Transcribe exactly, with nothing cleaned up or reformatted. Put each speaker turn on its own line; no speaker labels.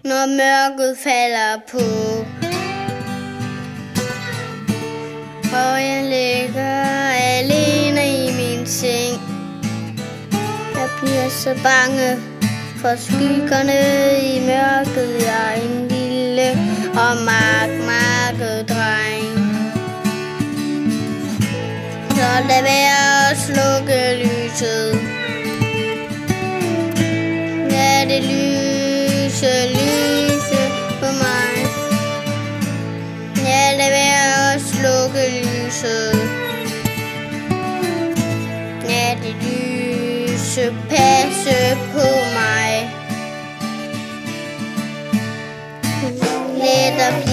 når mørket falder på, og jeg ligger alene i min seng. Jeg bliver så bange for skyggerne i mørket. Jeg er en lille og mark-market dreng. Så lad være at slukke lyset. Lad det lyse, lyse på mig. Ja, lad være at slukke lyset. Lad det lyse passe på mig. Let